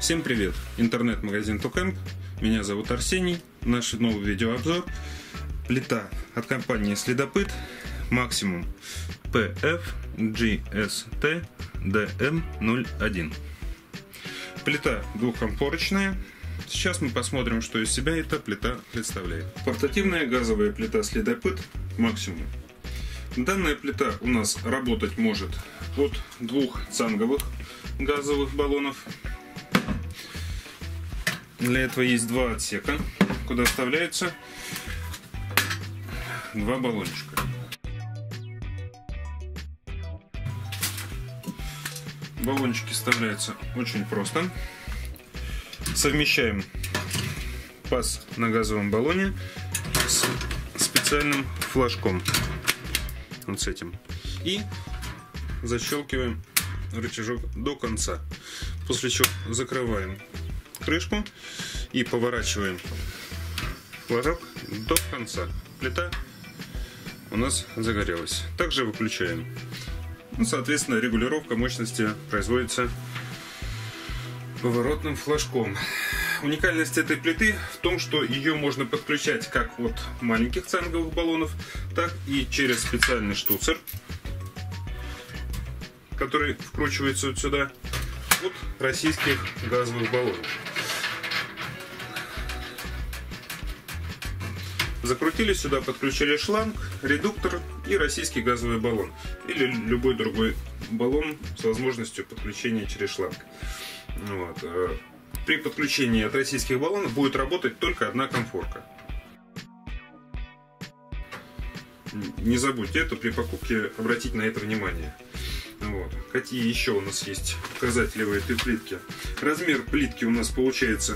Всем привет! Интернет-магазин Тукэмп. Меня зовут Арсений. Наш новый видеообзор. Плита от компании Следопыт Maximum PF GST DM01. Плита двухконфорочная. Сейчас мы посмотрим, что из себя эта плита представляет. Портативная газовая плита Следопыт Maximum. Данная плита у нас работать может от двух цанговых газовых баллонов. Для этого есть два отсека, куда вставляются два баллончика. Баллончики вставляются очень просто. Совмещаем паз на газовом баллоне с специальным флажком. Вот с этим. И защелкиваем рычажок до конца. После чего закрываем крышку и поворачиваем флажок до конца. Плита у нас загорелась. Также выключаем. Соответственно, регулировка мощности производится поворотным флажком. Уникальность этой плиты в том, что ее можно подключать как от маленьких цанговых баллонов, так и через специальный штуцер, который вкручивается вот сюда, от российских газовых баллонов. Закрутили сюда, подключили шланг, редуктор и российский газовый баллон. Или любой другой баллон с возможностью подключения через шланг. Вот. При подключении от российских баллонов будет работать только одна конфорка. Не забудьте это при покупке, обратить на это внимание. Вот. Какие еще у нас есть показатели в этой плитке? Размер плитки у нас получается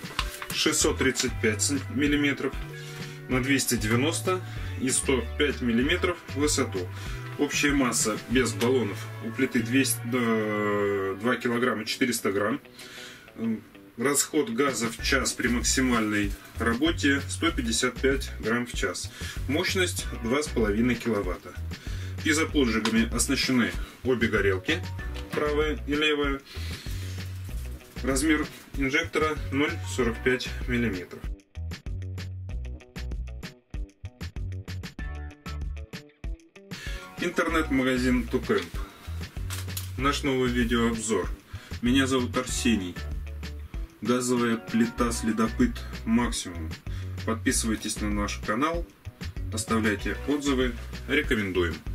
635 мм на 290 и 105 мм в высоту. Общая масса без баллонов у плиты 2 килограмма 400 грамм. Расход газа в час при максимальной работе 155 грамм в час. Мощность 2,5 киловатта. Пьезоподжигами оснащены обе горелки, правая и левая. Размер инжектора 0,45 мм. Интернет-магазин Тукэмп. Наш новый видеообзор. Меня зовут Арсений. Газовая плита Следопыт Maximum. Подписывайтесь на наш канал, оставляйте отзывы, рекомендуем.